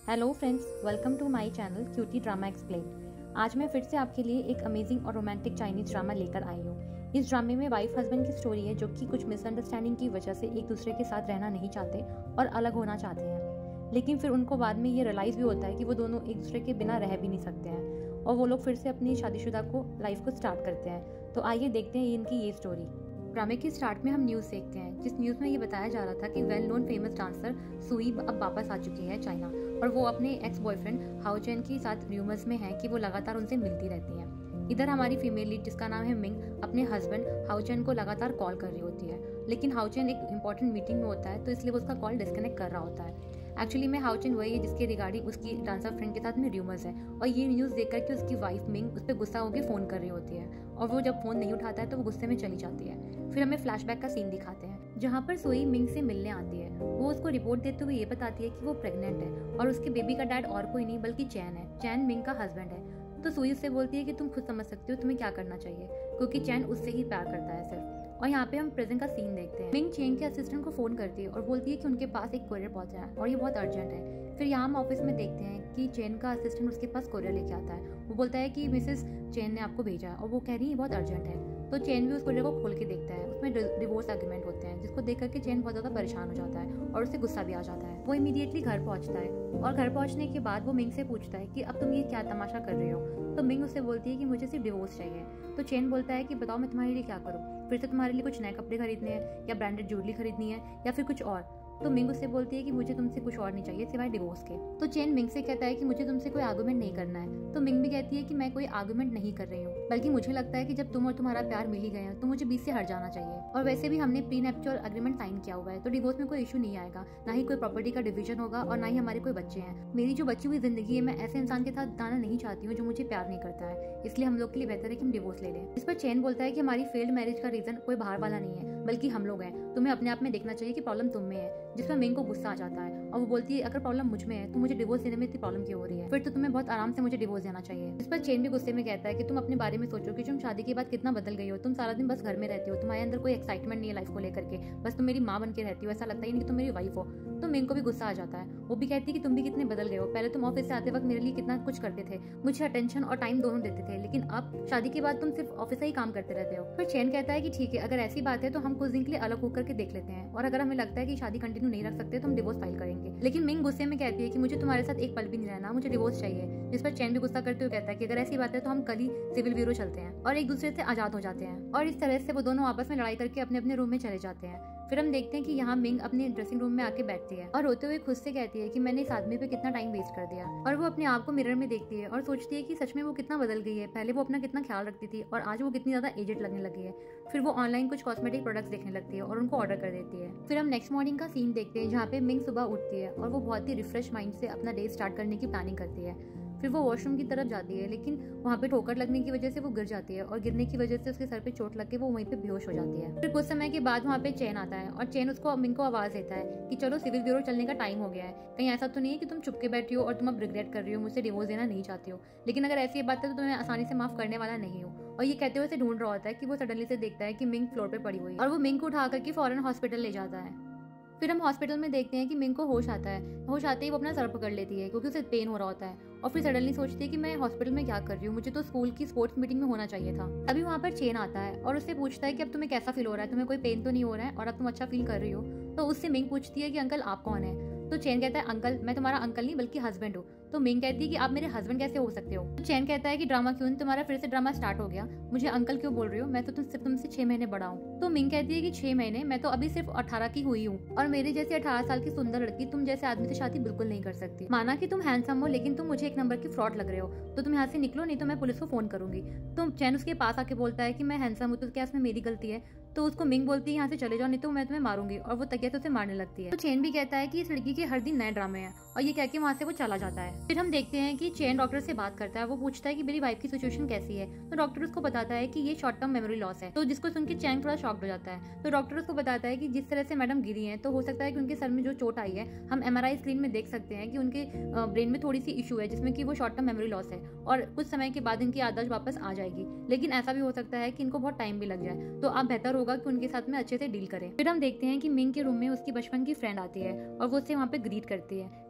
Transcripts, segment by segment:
Hello friends, welcome to my channel cutie drama explain. आज मैं फिर से आपके लिए एक अमेजिंग और रोमांटिक चाइनीज ड्रामा लेकर आई हूँ। इस ड्रामे में वाइफ हस्बैंड की स्टोरी है जो कि कुछ मिसअंडरस्टैंडिंग की वजह से एक दूसरे के साथ रहना नहीं चाहते और अलग होना चाहते हैं, लेकिन फिर उनको बाद में ये रियलाइज़ भी होता है कि वो दोनों एक दूसरे के बिना रह भी नहीं सकते हैं और वो लोग फिर से अपनी शादीशुदा को लाइफ को स्टार्ट करते हैं। तो आइए देखते हैं इनकी ये स्टोरी। ड्रामे के स्टार्ट में हम न्यूज़ देखते हैं, जिस न्यूज़ में ये बताया जा रहा था कि वेल नोन फेमस डांसर सुई अब वापस आ चुकी है चाइना और वो अपने एक्स बॉयफ्रेंड हाओ चेन के साथ र्यूमर्स में है कि वो लगातार उनसे मिलती रहती हैं। इधर हमारी फीमेल लीड जिसका नाम है मिंग अपने हस्बैंड हाओ चेन को लगातार कॉल कर रही होती है, लेकिन हाओ चेन एक इंपॉर्टेंट मीटिंग में होता है तो इसलिए वो उसका कॉल डिस्कनेक्ट कर रहा होता है। एक्चुअली में हाओ चेन वही है जिसके रिगार्डिंग उसकी डांसर फ्रेंड के साथ में र्यूमर्स है और ये न्यूज़ देखकर कि उसकी वाइफ मिंग उस पर गुस्सा होकर फ़ोन कर रही होती है और वो जब फ़ोन नहीं उठाता है तो वो गुस्से में चली जाती है। फिर हमें फ्लैशबैक का सीन दिखाते हैं जहाँ पर सोई मिंग से मिलने आती है। वो उसको रिपोर्ट देते हुए ये बताती है कि वो प्रेग्नेंट है और उसके बेबी का डैड और कोई नहीं बल्कि चैन है। चैन मिंग का हस्बैंड है। तो सोई उससे बोलती है कि तुम खुद समझ सकते हो तुम्हें क्या करना चाहिए, क्योंकि चैन उससे ही प्यार करता है सिर्फ। और यहाँ पे हम प्रेजेंट का सीन देखते हैं। मिंग चेन के असिस्टेंट को फोन करती है और बोलती है कि उनके पास एक कोरियर पहुंचा है और ये बहुत अर्जेंट है। फिर यहाँ हम ऑफिस में देखते हैं कि चेन का असिस्टेंट उसके पास कोरियर लेके आता है। वो बोलता है कि मिसेस चेन ने आपको भेजा है और वो कह रही है बहुत अर्जेंट है। तो चेन भी उस कोरियर को खोल के देखता है। उसमें डिवोर्स एग्रीमेंट होते हैं जिसको देख करके चेन बहुत ज़्यादा परेशान हो जाता है और उसे गुस्सा भी आ जाता है। वो इमीडिएटली घर पहुंचता है और घर पहुंचने के बाद वो मिंग से पूछता है कि अब तुम ये क्या तमाशा कर रहे हो। तो मिंग उससे बोलती है कि मुझे सिर्फ डिवोर्स चाहिए। तो चेन बोलता है कि बताओ मैं तुम्हारे लिए क्या करूँ, फिर से तुम्हारे लिए कुछ नए कपड़े खरीदने हैं या ब्रांडेड ज्वेलरी खरीदनी है या फिर कुछ और। तो मिंग उससे बोलती है कि मुझे तुमसे कुछ और नहीं चाहिए सिवाय डिवोर्स के। तो चेन मिंग से कहता है कि मुझे तुमसे कोई आर्गुमेंट नहीं करना है। तो मिंग भी कहती है कि मैं कोई आर्गुमेंट नहीं कर रही हूँ, बल्कि मुझे लगता है कि जब तुम और तुम्हारा प्यार मिल ही गया तो मुझे बीच से हट जाना चाहिए। और वैसे भी हमने प्री नैप्चुरल एग्रीमेंट साइन किया हुआ है तो डिवोर्स में कोई इशू नहीं आएगा, ना ही कोई प्रॉपर्टी का डिवीजन होगा और ना ही हमारे कोई बच्चे हैं। मेरी जो बची हुई जिंदगी है मैं ऐसे इंसान के साथ बिताना नहीं चाहती हूँ जो मुझे प्यार नहीं करता है, इसलिए हम लोग के लिए बेहतर है कि हम डिवोर्स ले लें। इस पर चेन बोलता है कि हमारी फेल्ड मैरिज का रीजन कोई बाहर वाला नहीं है बल्कि हम लोग हैं। तुम्हें अपने आप में देखना चाहिए कि प्रॉब्लम तुम में है। जिस पर मिंग को गुस्सा आ जाता है और वो बोलती है अगर प्रॉब्लम मुझ में है तो मुझे डिवोर्स देने में इतनी प्रॉब्लम क्यों हो रही है, फिर तो तुम्हें बहुत आराम से मुझे डिवोर्स देना चाहिए। इस पर चेन भी गुस्से में कहता है कि तुम अपने बारे में सोचो कि तुम शादी के बाद कितना बदल गई हो। तुम सारा दिन बस घर में रहती हो, तुम्हारे अंदर कोई एक्साइटमेंट नहीं है लाइफ को लेकर के, बस तुम मेरी माँ बन के रहती हो, ऐसा लगता ही नहीं कि तुम मेरी वाइफ हो। तो मिंग को भी गुस्सा आ जाता है। वो भी कहती है कि तुम भी कितने बदल गए हो। पहले तुम ऑफिस से आते वक्त मेरे लिए कितना कुछ करते थे, मुझे अटेंशन और टाइम दोनों देते थे, लेकिन अब शादी के बाद तुम सिर्फ ऑफिस से ही काम करते रहते हो। फिर चेन कहता है कि ठीक है, अगर ऐसी बात है तो हम कुछ दिन के लिए अलग होकर के देख लेते हैं और अगर हमें लगता है कि शादी कंटिन्यू नहीं रख सकते तो हम डिवोर्स फाइल करेंगे। लेकिन मिंग गुस्से में कहती है कि मुझे तुम्हारे साथ एक पल भी नहीं रहना, मुझे डिवोर्स चाहिए। जिस पर चेन भी गुस्सा करते हुए कहता है कि अगर ऐसी बात है तो हम कल ही सिविल ब्यूरो चलते हैं और एक दूसरे से आजाद हो जाते हैं। और इस तरह से वो दोनों आपस में लड़ाई करके अपने अपने रूम में चले जाते हैं। फिर हम देखते हैं कि यहाँ मिंग अपने ड्रेसिंग रूम में आके बैठती है और रोते हुए खुद से कहती है कि मैंने इस आदमी पे कितना टाइम वेस्ट कर दिया। और वो अपने आप को मिरर में देखती है और सोचती है कि सच में वो कितना बदल गई है। पहले वो अपना कितना ख्याल रखती थी और आज वो कितनी ज्यादा एजेड लगने लगी है। फिर वो ऑनलाइन कुछ कॉस्मेटिक प्रोडक्ट्स देखने लगती है और उनको ऑर्डर कर देती है। फिर हम नेक्स्ट मॉर्निंग का सीन देखते हैं जहाँ पे मिंग सुबह उठती है और वो बहुत ही रिफ्रेश माइंड से अपना डे स्टार्ट करने की प्लानिंग करती है। फिर वो वॉशरूम की तरफ जाती है, लेकिन वहाँ पे ठोकर लगने की वजह से वो गिर जाती है और गिरने की वजह से उसके सर पे चोट लग के वो वहीं पे बेहोश हो जाती है। फिर कुछ समय के बाद वहाँ पे चेन आता है और चेन उसको मिंग को आवाज देता है कि चलो सिविल ब्यूरो चलने का टाइम हो गया है। कहीं ऐसा तो नहीं है कि तुम चुपके बैठी हो और तुम अब रिग्रेट कर रही हो, मुझसे डिवोर्स देना नहीं चाहती हो, लेकिन अगर ऐसी बात है तो तुम्हें आसानी से माफ करने वाला नहीं हो। और ये कहते हुए उसे ढूंढ रहा होता है कि वो सडनली से देखता है कि मिंग फ्लोर पे पड़ी हुई है और वो मिंग को उठा करके फौरन हॉस्पिटल ले जाता है। फिर हम हॉस्पिटल में देखते हैं कि मिंग को होश आता है। होश आते ही वो अपना सर पकड़ लेती है क्योंकि उसे पेन हो रहा होता है और फिर सडनली सोचती है कि मैं हॉस्पिटल में क्या कर रही हूँ, मुझे तो स्कूल की स्पोर्ट्स मीटिंग में होना चाहिए था। अभी वहाँ पर चेन आता है और उससे पूछता है कि अब तुम्हें कैसा फील हो रहा है, तुम्हें कोई पेन तो नहीं हो रहा है और अब तुम अच्छा फील कर रही हो। तो उससे मिंग पूछती है कि अंकल आप कौन है। तो चेन कहता है अंकल मैं तुम्हारा अंकल नहीं बल्कि हस्बैंड हूँ। तो मिंग कहती है कि आप मेरे हस्बैंड कैसे हो सकते हो। तो चेन कहता है कि ड्रामा क्यों, तुम्हारा फिर से ड्रामा स्टार्ट हो गया, मुझे अंकल क्यों बोल रही हो, मैं तो तुमसे 6 महीने बड़ा हूँ। तो मिंग कहती है कि 6 महीने, मैं तो अभी सिर्फ 18 की हुई हूँ और मेरे जैसे 18 साल की सुंदर लड़की तुम जैसे आदमी से शादी बिल्कुल नहीं कर सकती। माना कि तुम हैंडसम हो लेकिन तुम मुझे एक नंबर की फ्रॉड लग रहे हो, तो तुम यहाँ से निकलो नहीं तो मैं पुलिस को फोन करूंगी। तो चैन उसके पास आके बोलता है कि मैं हैंडसम हूँ तो क्या इसमें मेरी गलती है। तो उसको मिंग बोलती है यहाँ से चले जाओ नहीं तो मैं तुम्हें मारूंगी और वो तकिया से उसे मारने लगती है। तो चेन भी कहता है कि इस लड़की के हर दिन नए ड्रामे हैं और ये कह के वहाँ से वो चला जाता है। फिर हम देखते हैं कि चेन डॉक्टर से बात करता है। वो पूछता है कि मेरी वाइफ की सिचुएशन कैसी है। तो डॉक्टर उसको बताता है कि ये शॉर्ट टर्म मेमोरी लॉस है। तो जिसको सुन के चैन थोड़ा शॉक्ड हो जाता है। तो डॉक्टर उसको बताता है कि जिस तरह से मैडम गिरी है तो हो सकता है कि उनके सर में जो चोट आई है हम MRI स्क्रीन में देख सकते हैं कि उनके ब्रेन में थोड़ी सी इशू है जिसमें कि वो शॉर्ट टर्म मेमोरी लॉस है और कुछ समय के बाद इनकी याददाश्त वापस आ जाएगी, लेकिन ऐसा भी हो सकता है कि इनको बहुत टाइम भी लग जाए। तो आप बेहतर होगा कि उनके साथ में अच्छे से डील करें। फिर हम देखते हैं कि मिंग के रूम में उसकी बचपन की फ्रेंड आती है और वो उससे वहाँ पे ग्रीट करती है।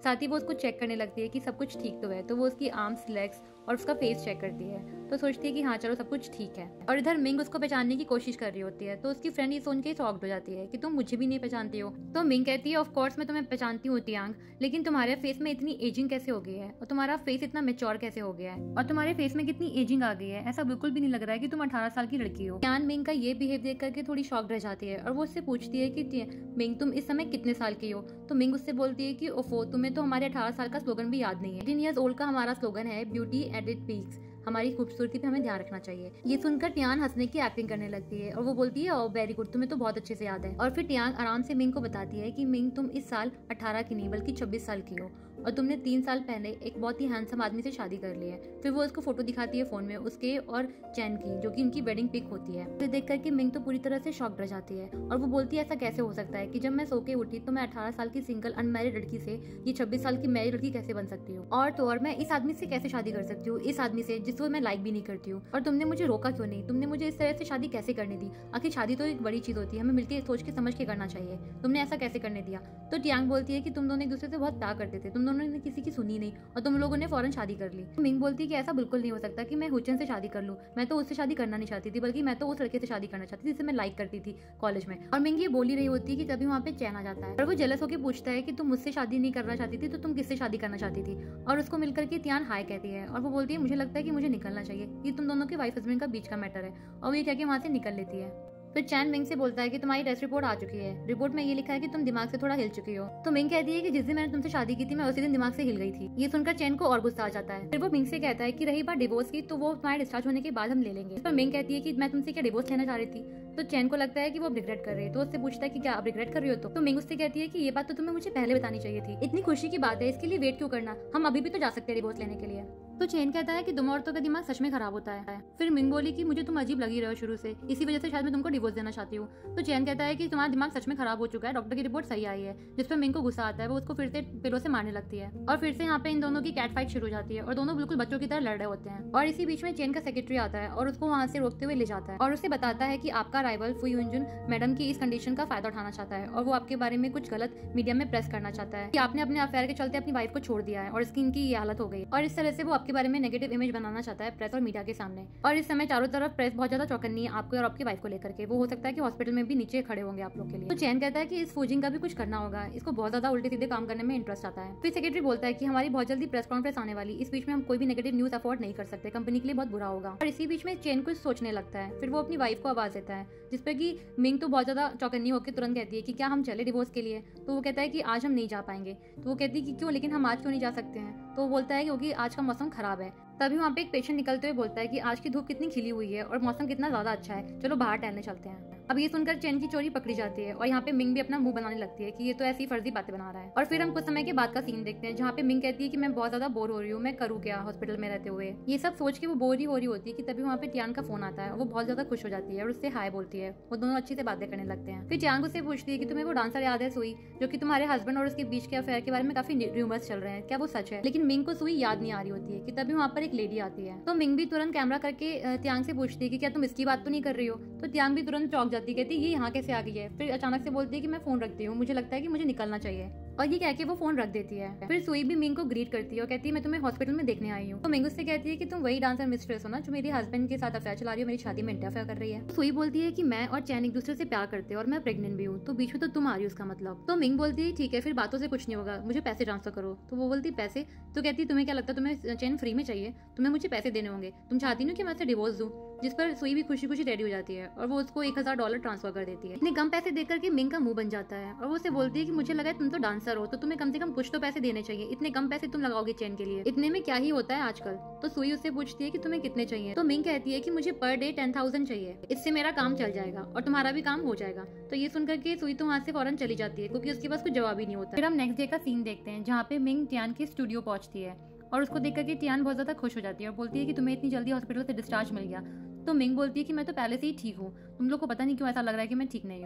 साथ ही वो उसको चेक करने लगती है कि सब कुछ ठीक तो है। तो वो उसकी आर्म्स, लेग्स और उसका फेस चेक करती है, तो सोचती है कि हाँ चलो सब कुछ ठीक है। और इधर मिंग उसको पहचानने की कोशिश कर रही होती है, तो उसकी फ्रेंड ये सुन के शॉक्ड हो जाती है कि तुम मुझे भी नहीं पहचानती हो। तो मिंग कहती है ऑफ कोर्स मैं तुम्हें पहचानती हूँ टियांग, लेकिन तुम्हारे फेस में इतनी एजिंग कैसे हो गई है और तुम्हारा फेस इतना मेच्योर कैसे हो गया है और तुम्हारे फेस में कितनी एजिंग आ गई है, ऐसा बिल्कुल भी नहीं लग रहा है कि तुम 18 साल की लड़की हो। टियान मिंग का ये बिहेव देख करके थोड़ी शॉक्ड रह जाती है और वो उससे पूछती है कि मिंग तुम इस समय कितने साल की हो। तो मिंग उससे बोलती है कि ओफो तुम्हें तो हमारे 18 साल का स्लोगन भी याद नहीं है। 18 ईयर्स ओल्ड का हमारा स्लोगन है ब्यूटी एट इट पीक्स, हमारी खूबसूरती पे हमें ध्यान रखना चाहिए। ये सुनकर टियान हंसने की एक्टिंग करने लगती है और वो बोलती है ओह वेरी गुड, तुम्हें तो बहुत अच्छे से याद है। और फिर टियान आराम से मिंग को बताती है कि मिंग तुम इस साल 18 की नहीं बल्कि 26 साल की हो और तुमने 3 साल पहले एक बहुत ही हैंडसम आदमी से शादी कर ली है। फिर वो उसको फोटो दिखाती है फोन में उसके और चैन की, जो कि उनकी वेडिंग पिक होती है। फिर देख करके मिंग तो पूरी तरह से शॉक्ड रह जाती है और वो बोलती है ऐसा कैसे हो सकता है कि जब मैं सो के उठी तो मैं 18 साल की सिंगल अनमैरिड लड़की से ये 26 साल की मैरिड लड़की कैसे बन सकती हूँ, और तो और मैं इस आदमी से कैसे शादी कर सकती हूँ, इस आदमी से जिसको मैं लाइक भी नहीं करती हूँ। और तुमने मुझे रोका क्यों नहीं, तुमने मुझे इस तरह से शादी कैसे करने दी, आखिर शादी तो एक बड़ी चीज होती है, हमें मिलके सोच के समझ के करना चाहिए, तुमने ऐसा कैसे करने दिया। तो टियांग बोलती है कि तुम दोनों एक दूसरे से बहुत प्यार करते थे, तुम दोनों ने किसी की सुनी नहीं और तुम लोगों ने फौरन शादी कर ली। मिंग बोलती है कि ऐसा बिल्कुल नहीं हो सकता कि मैं हुचन से शादी कर लूं, मैं तो उससे शादी करना नहीं चाहती थी, बल्कि मैं तो उस लड़के से शादी करना चाहती थी जिसे मैं लाइक करती थी कॉलेज में। और मिंग ये बोली रही होती है कि तभी वहाँ पे चैन आ जाता है और वो जेलस होकर पूछता है कि तुम मुझसे शादी नहीं करना चाहती थी तो तुम किससे शादी करना चाहती थी। और उसको मिलकर के टियान हाय कहती है और वो बोलती है मुझे लगता है कि मुझे निकलना चाहिए, ये तुम दोनों के वाइफ हस्बैंड का बीच का मैटर है। और वो ये कह के वहाँ से निकल लेती है। फिर चैन मिंग से बोलता है कि तुम्हारी टेस्ट रिपोर्ट आ चुकी है, रिपोर्ट में ये लिखा है कि तुम दिमाग से थोड़ा हिल चुकी हो। तो मिंग कहती है कि जिस दिन मैंने तुमसे शादी की थी मैं उसी दिन दिमाग से हिल गई थी। ये सुनकर चैन को और गुस्सा आ जाता है। फिर वो मिंग से कहता है कि रही बात डिवोर्स की तो वो तुम्हारे डिस्चार्ज होने के बाद हम ले लेंगे। पर मिंग कहती है कि मैं तुमसे क्या डिवोर्स लेना चाह रही थी। तो चैन को लगता है कि वो रिग्रेट कर रही है, तो उससे पूछता है कि क्या आप रिग्रेट कर रही हो। तो मिंग उससे कहती है कि ये बात तो तुम्हें मुझे पहले बतानी चाहिए थी, इतनी खुशी की बात है, इसके लिए वेट क्यों करना, हम अभी भी तो जा सकते हैं डिवोर्स लेने के लिए। तो चैन कहता है कि तुम औरतों का दिमाग सच में खराब होता है। फिर मिंग बोली कि मुझे तुम अजीब लगी रहे हो शुरू से, इसी वजह से शायद मैं तुमको डिवोर्स देना चाहती हूँ। तो चैन कहता है कि तुम्हारा दिमाग सच में खराब हो चुका है, डॉक्टर की रिपोर्ट सही आई है। जिस पर मिंग को गुस्सा आता है, वो उसको फिर से पिलो से मारने लगती है और फिर से यहाँ पे इन दोनों की कैट फाइट शुरू हो जाती है और दोनों बिल्कुल बच्चों की तरह लड़ रहे होते हैं। और इसी बीच में चैन का सेक्रेटरी आता है और उसको वहाँ से रोकते हुए ले जाता है और उसे बताता है कि आपका राइवल फू युनजुन मैडम की इस कंडीशन का फायदा उठाना चाहता है और वो आपके बारे में कुछ गलत मीडिया में प्रेस करना चाहता है कि आपने अपने अफेयर के चलते अपनी वाइफ को छोड़ दिया है और इसकी इनकी ये हालत हो गई। और इस तरह से वो आपके बारे में नेगेटिव इमेज बनाना चाहता है प्रेस और मीडिया के सामने। और इस समय चारों तरफ प्रेस बहुत ज्यादा चौकन्नी है आपको और आपकी वाइफ को लेकर के, वो हो सकता है कि हॉस्पिटल में भी नीचे खड़े होंगे आप लोग के लिए। तो चैन कहता है कि इस फूजिंग का भी कुछ करना होगा, इसको बहुत ज्यादा उल्टे सीधे काम करने में इंटरेस्ट आता है। फिर सेक्रेटरी बोलता है कि हमारी बहुत जल्दी प्रेस कॉन्फ्रेंस आने वाली, इस बीच में हम कोई भी नेगेटिव न्यूज अफोर्ड नहीं कर सकते, कंपनी के लिए बहुत बुरा होगा। और इसी बीच में चैन कुछ सोचने लगता है। फिर वो अपनी वाइफ को आवाज देता है जिसपे कि मिंग तो बहुत ज्यादा चौकन्नी होकर तुरंत कहती है कि क्या हम चले डिवोर्स के लिए। तो वो कहता है कि आज हम नहीं जा पाएंगे। तो वो कहती है कि क्यों, लेकिन हम आज क्यों नहीं जा सकते हैं। तो वो बोलता है क्योंकि आज का मौसम खराब है। तभी वहाँ पे एक पेशेंट निकलते हुए बोलता है कि आज की धूप कितनी खिली हुई है और मौसम कितना ज्यादा अच्छा है, चलो बाहर टहलने चलते हैं। अब ये सुनकर चैन की चोरी पकड़ी जाती है और यहाँ पे मिंग भी अपना मुंह बनाने लगती है कि ये तो ऐसी फर्जी बातें बना रहा है। और फिर हम कुछ समय के बाद का सीन देखते हैं जहाँ पे मिंग कहती है कि मैं बहुत ज्यादा बोर हो रही हूँ, मैं करूँ क्या हॉस्पिटल में रहते हुए। ये सब सोच के वो बोर ही हो रही होती है कि तभी वहाँ पे टियान का फोन आता है और वो बहुत ज्यादा खुश हो जाती है और उससे हाय बोलती है। वो दोनों अच्छी से बातें करने लगते हैं। फिर टियान उससे पूछती है कि तुम्हें वो डांसर याद है सुई, जो कि तुम्हारे हस्बैंड और उसके बीच के अफेयर के बारे में काफी रूमर्स चल रहे हैं, क्या वो सच है। लेकिन मिंग को सुई याद नहीं आ रही होती है कि तभी वहाँ पर एक लेडी आती है। तो मिंग भी तुरंत कैमरा करके टियांग से पूछती है कि क्या तुम इसकी बात तो नहीं कर रही हो। तो टियांग भी तुरंत चौंक जाती है, कहती है ये यहाँ कैसे आ गई है। फिर अचानक से बोलती है कि मैं फोन रखती हूँ, मुझे लगता है कि मुझे निकलना चाहिए। और ये कह के वो फोन रख देती है। फिर सुई भी मिंग को ग्रीट करती है और कहती है मैं तुम्हें हॉस्पिटल में देखने आई हूँ। तो मिंग उससे कहती है कि तुम वही डांसर मिस्ट्रेस हो ना जो मेरे हस्बैंड के साथ अफेयर चला रही हो, मेरी शादी में इंटरफेयर कर रही है। तो सुई बोलती है कि मैं और चैन एक दूसरे से प्यार करते हैं और मैं प्रेग्नेंट भी हूँ, तो बीच में तो तुम आ रही हो उसका मतलब। तो मिंग बोलती है ठीक है, फिर बातों से कुछ नहीं होगा, मुझे पैसे ट्रांसफर करो। तो वो बोलती पैसे। तो कहती है तुम्हें क्या लगता है तुम्हें चैन फ्री में चाहिए, तुम्हें मुझे पैसे देने होंगे, तुम चाहती नहीं कि मैं उससे डिवोर्स दूं। जिस पर सुई भी खुशी खुशी रेडी हो जाती है और वो उसको $1000 ट्रांसफर कर देती है। इतने कम पैसे देकर के मिंग का मुंह बन जाता है और वो उसे बोलती है कि मुझे लगा तुम तो डांसर हो तो तुम्हें कम से कम कुछ तो पैसे देने चाहिए, इतने कम पैसे तुम लगाओगे चैन के लिए, इतने में क्या ही होता है आजकल। तो सुई उससे पूछती है कि तुम्हें कितने चाहिए। तो मिंग कहती है कि मुझे पर डे 10,000 चाहिए, इससे मेरा काम चल जाएगा और तुम्हारा भी काम हो जाएगा। तो ये सुनकर के सुई तो वहाँ से फौरन चली जाती है क्योंकि उसके पास कुछ जवाब ही नहीं होता। फिर हम नेक्स्ट डे का सीन देखते हैं जहाँ पे मिंग टियान के स्टूडियो पहुंचती है और उसको देख करके टियान बहुत ज्यादा खुश हो जाती है और बोलती है कि तुम्हें इतनी जल्दी हॉस्पिटल से डिस्चार्ज मिल गया। तो मिंग बोलती है कि मैं तो पहले से ही ठीक हूँ, तुम लोग को पता नहीं क्यों ऐसा लग रहा है कि मैं ठीक नहीं हूँ।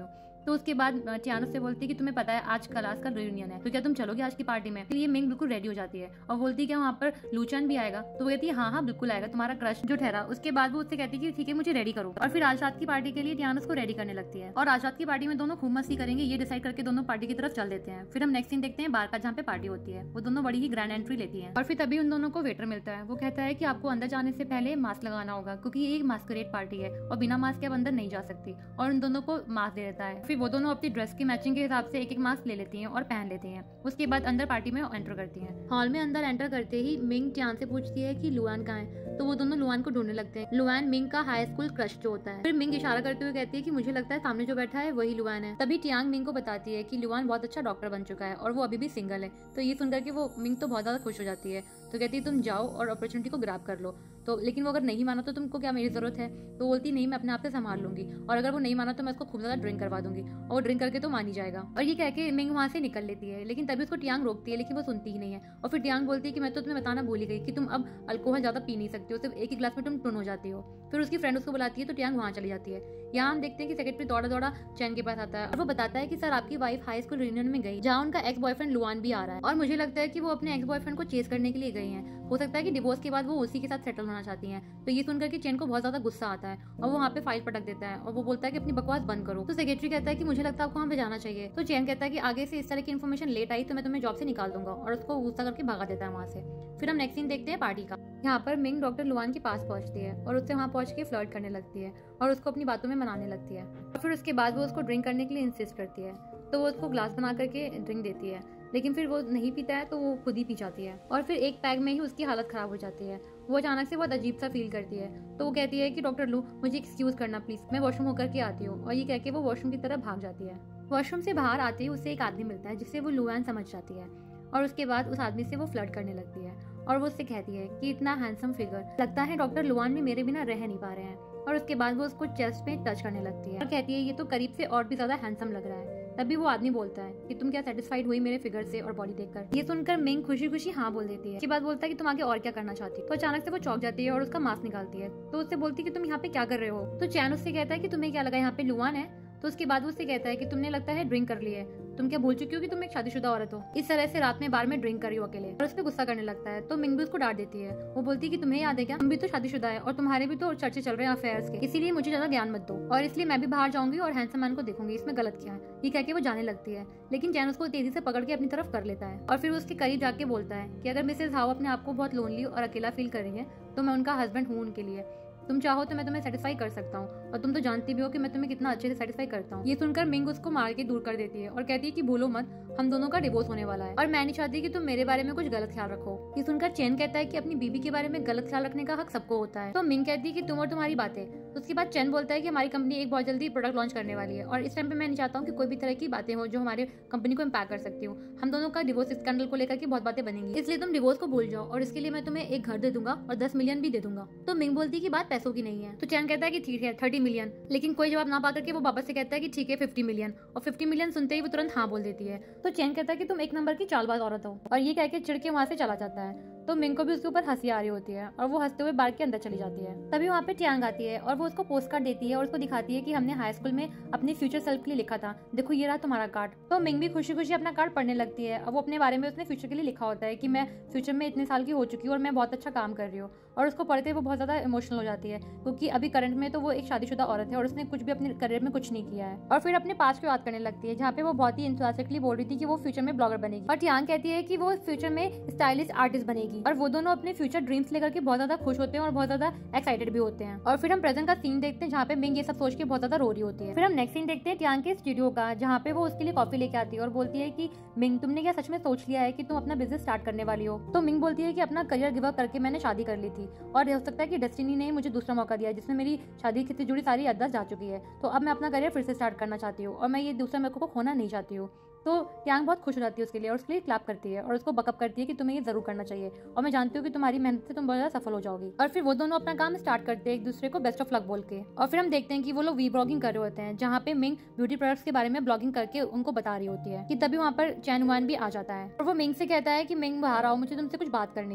तो उसके बाद टियान उससे बोलती है कि तुम्हें पता है आज क्लास का रियूनियन है, तो क्या तुम चलोगे आज की पार्टी में? फिर ये मिंग बिल्कुल रेडी हो जाती है और बोलती है कि वहाँ पर लूचन भी आएगा। तो वो कहती है हाँ बिल्कुल आएगा, तुम्हारा क्रश जो ठहरा। उसके बाद वो उससे कहती है कि ठीक है मुझे रेडी करो, और फिर आज रात की पार्टी के लिए टियान उसको रेडी करने लगती है। और आज रात की पार्टी में दोनों खूब मस्ती करेंगे ये डिसाइड करके दोनों पार्टी की तरफ चल देते हैं। फिर हम नेक्स्ट सीन देखते हैं बार का, जहाँ पे पार्टी होती है। वो दोनों बड़ी ही ग्रैंड एंट्री लेती है और फिर तभी उन दोनों को वेटर मिलता है। वो कहता है कि आपको अंदर जाने से पहले मास्क लगाना होगा क्योंकि ये एक मास्करेड पार्टी है और बिना मास्क के आप अंदर नहीं जा सकती, और उन दोनों को मास्क दे देता है। फिर वो दोनों अपनी ड्रेस की मैचिंग के हिसाब से एक एक मास्क ले लेती हैं और पहन लेती हैं। उसके बाद अंदर पार्टी में एंटर करती हैं। हॉल में अंदर एंटर करते ही मिंग टियान से पूछती है कि लुआन कहाँ है, तो वो दोनों लुआन को ढूंढने लगते हैं। लुआन मिंग का हाई स्कूल क्रश जो होता है। फिर मिंग इशारा करते हुए कहती है कि मुझे लगता है सामने जो बैठा है वही लुआन है। तभी टियांग मिंग को बताती है कि लुआन बहुत अच्छा डॉक्टर बन चुका है और वो अभी भी सिंगल है। तो ये सुनकर के वो मिंग तो बहुत ज्यादा खुश हो जाती है। तो कहती है तुम जाओ और अपॉर्चुनिटी को ग्रैब कर लो। तो लेकिन वो अगर नहीं माना तो तुमको क्या मेरी जरूरत है? तो बोलती नहीं मैं अपने आप से संभाल लूंगी, और अगर वो नहीं माना तो मैं उसको खूब ज्यादा ड्रिंक करवा दूंगी और वो ड्रिंक करके तो मान ही जाएगा। और ये कह के मिंग वहाँ से निकल लेती है, लेकिन तभी उसको टियांग रोकती है, लेकिन वो सुनती ही नहीं है। और फिर टियांग बोलती है कि मैं तो तुम्हें बताना भूल ही गई कि तुम अब अल्कोहल ज्यादा पी नहीं सकती हो, सिर्फ एक ही ग्लास में तुम टुन हो जाती हो। फिर उसकी फ्रेंड उसको बुलाती है तो टियांग वहाँ चली जाती है। यहाँ हम देखते हैं कि सेक्रेटरी दौड़ा दौड़ा चैन के पास आता है और वो बताता है कि सर आपकी वाइफ हाई स्कूल रियूनियन में गई जहाँ उनका एक्स बॉयफ्रेंड लुआन भी आ रहा है, और मुझे लगता है कि वो अपने एक्स बॉयफ्रेंड को चेस करने के लिए गई हैं। हो सकता है कि डिवोर्स के बाद वो उसी के साथ सेटल होना चाहती हैं। तो ये सुनकर कि चैन को बहुत ज्यादा गुस्सा आता है और वो वहाँ पे फाइल पटक देता है और वो बोलता है कि अपनी बकवास बंद करो। तो सेक्रेटरी कहता है कि मुझे लगता है आपको वहाँ पे जाना चाहिए। तो चैन कहता है कि आगे से इस तरह की इन्फॉर्मेशन लेट आई तो मैं तुम्हें जॉब से निकाल दूंगा, और उसको गुस्सा करके भगा देता है वहाँ से। फिर हम नेक्स्ट सीन देखते हैं पार्टी का। यहाँ पर मिंग डॉक्टर लुआन के पास पहुंचती है और उससे वहाँ पहुंच के फ्लर्ट करने लगती है और उसको अपनी बातों में मनाने लगती है। और फिर उसके बाद वो उसको ड्रिंक करने के लिए इंसिस्ट करती है, तो वो उसको ग्लास बना करके ड्रिंक देती है, लेकिन फिर वो नहीं पीता है तो वो खुद ही पी जाती है और फिर एक पैग में ही उसकी हालत खराब हो जाती है। वो अचानक से बहुत अजीब सा फील करती है, तो वो कहती है कि डॉक्टर लू मुझे एक्सक्यूज करना प्लीज, मैं वॉशरूम होकर के आती हूँ। और ये कह के वो वॉशरूम की तरफ भाग जाती है। वॉशरूम से बाहर आते ही उसे एक आदमी मिलता है जिससे वो लुआन समझ जाती है, और उसके बाद उस आदमी से वो फ्लर्ट करने लगती है और वो उससे कहती है कि इतना हैंडसम फिगर, लगता है डॉक्टर लुआन भी मेरे बिना रह नहीं पा रहे हैं। और उसके बाद वो उसको चेस्ट पे टच करने लगती है और कहती है ये तो करीब से और भी ज्यादा हैंडसम लग रहा है। तभी वो आदमी बोलता है कि तुम क्या सेटिस्फाइड हुई मेरे फिगर से और बॉडी देखकर? ये सुनकर मिंग खुशी खुशी हाँ बोल देती है। इसके बाद बोलता है कि तुम आगे और क्या करना चाहती हो? तो अचानक से वो चौंक जाती है और उसका मास्क निकालती है। तो उससे बोलती है कि तुम यहाँ पे क्या कर रहे हो? तो चैन उससे कहता है कि तुम्हें क्या लगा यहाँ पे लुआन है? तो उसके बाद वो उससे कहता है कि तुमने लगता है ड्रिंक कर ली है, तुम क्या भूल चुकी हो कि तुम एक शादीशुदा औरत हो? इस तरह से रात में बार में ड्रिंक करी हो अकेले। और उस पर गुस्सा करने लगता है। तो मिंग भी उसको डांट देती है। वो बोलती है कि तुम्हें याद है क्या, तुम भी तो शादीशुदा है और तुम्हारे भी तो चर्चे चल रहे हैं अफेयर्स के, इसीलिए मुझे ज्यादा ज्ञान मत दो, और इसलिए मैं भी बाहर जाऊंगी और हैंडसम मैन को देखूंगी, इसमें गलत क्या है? ये कह के वो जाने लगती है, लेकिन चैन उसको तेजी से पकड़ के अपनी तरफ कर लेता है और फिर उसके करीब जाके बोलता है कि अगर मिसेज हाउ अपने आप को बहुत लोनली और अकेला फील कर रही है तो मैं उनका हस्बैंड हूँ उनके लिए, तुम चाहो तो मैं तुम्हें सेटिस्फाई कर सकता हूँ, और तुम तो जानती भी हो कि मैं तुम्हें कितना अच्छे से सेटिस्फाई करता हूँ। ये सुनकर मिंग उसको मार के दूर कर देती है और कहती है कि भूलो मत हम दोनों का डिवोर्स होने वाला है और मैं नहीं चाहती कि तुम मेरे बारे में कुछ गलत ख्याल रखो। ये सुनकर चैन कहता है कि अपनी बीबी के बारे में गलत ख्याल रखने का हक सबको होता है। तो मिंग कहती है कि तुम और तुम्हारी बातें। तो उसके बाद चैन बोलता है कि हमारी कंपनी एक बहुत जल्दी प्रोडक्ट लॉन्च करने वाली है और इस टाइम पे मैं नहीं चाहता हूँ कि कोई भी तरह की बातें हो जो हमारे कंपनी को इम्पैक्ट कर सकती हूँ। हम दोनों का डिवोर्स स्कैंडल को लेकर के बहुत बातें बनेंगी, इसलिए तुम डिवोर्स को भूल जाओ और इसके लिए मैं तुम्हें एक घर दे दूंगा और 10 मिलियन भी दे दूंगा। तो मिंग बोलती है कि बात पैसों की नहीं है। तो चैन कहता है कि ठीक है 30 मिलियन, लेकिन कोई जवाब ना पाकर के वो वापस से कहता है कि ठीक है 50 मिलियन, और 50 मिलियन सुनते ही वो तुरंत हाँ बोल देती है। तो चैन कहता है कि तुम एक नंबर की चालबाज औरत हो, और ये कह के चिढ़ के वहाँ से चला जाता है। तो मिंग को भी उसके ऊपर हंसी आ रही होती है और वो हंसते हुए बार के अंदर चली जाती है। तभी वहाँ पे टियांग आती है और वो उसको पोस्ट कार्ड देती है और उसको दिखाती है कि हमने हाई स्कूल में अपने फ्यूचर सेल्फ के लिए लिखा था, देखो ये रहा तुम्हारा कार्ड। तो मिंग भी खुशी खुशी अपना कार्ड पढ़ने लगती है और वो अपने बारे में उसने फ्यूचर के लिए लिखा होता है कि मैं फ्यूचर में इतने साल की हो चुकी हूँ और मैं बहुत अच्छा काम कर रही हूँ। और उसको पढ़ते वो बहुत ज्यादा इमोशनल हो जाती है क्योंकि अभी करंट में तो वो एक शादीशुदा औरत है और उसने कुछ भी अपने करियर में कुछ नहीं किया है। और फिर अपने पास्ट को याद करने लगती है जहाँ पे वो बहुत ही इंथुसियास्टिकली बोल रही थी कि वो फ्यूचर में ब्लॉगर बनेगी, और टियांग कहती है कि वो फ्यूचर में स्टाइलिश आर्टिस्ट बनेगी। और वो दोनों अपने फ्यूचर ड्रीम्स लेकर के बहुत ज्यादा खुश होते हैं और बहुत ज्यादा एक्साइटेड भी होते हैं। और फिर हम प्रेजेंट का सीन देखते हैं जहाँ पे मिंग ये सब सोच के बहुत ज्यादा रो रही होती है। फिर हम नेक्स्ट सीन देखते हैं टियांग के स्टूडियो का जहाँ पे वो उसके लिए कॉफी लेके आती है और बोलती है कि मिंग तुमने क्या सच में सोच लिया है कि तुम अपना बिजनेस स्टार्ट करने वाली हो? तो मिंग बोलती है कि अपना करियर गिव अप करके मैंने शादी कर ली थी और हो सकता है कि डेस्टिनी ने मुझे दूसरा मौका दिया जिसमें मेरी शादी से जुड़ी सारी याददाश्त जा चुकी है, तो अब मैं अपना करियर फिर से स्टार्ट करना चाहती हूँ और मैं ये दूसरा मौके को खोना नहीं चाहती हूँ। तो टियांग बहुत खुश हो जाती है उसके लिए और उसके लिए क्लैप करती है और उसको बकअप करती है कि तुम्हें ये जरूर करना चाहिए और मैं जानती हूँ कि तुम्हारी मेहनत से तुम बहुत ज्यादा सफल हो जाओगी। और फिर वो दोनों अपना काम स्टार्ट करते हैं एक दूसरे को बेस्ट ऑफ लक बोल के। और फिर हम देखते हैं कि वो लोग वी ब्लॉगिंग कर रहे होते हैं जहाँ पे मिंग ब्यूटी प्रोडक्ट्स के बारे में ब्लॉगिंग करके उनको बता रही होती है कि तभी वहाँ पर चैन वान भी आ जाता है और वो मिंग से कहता है कि मिंग बाहर आओ, मुझे तुमसे कुछ बात करनी है।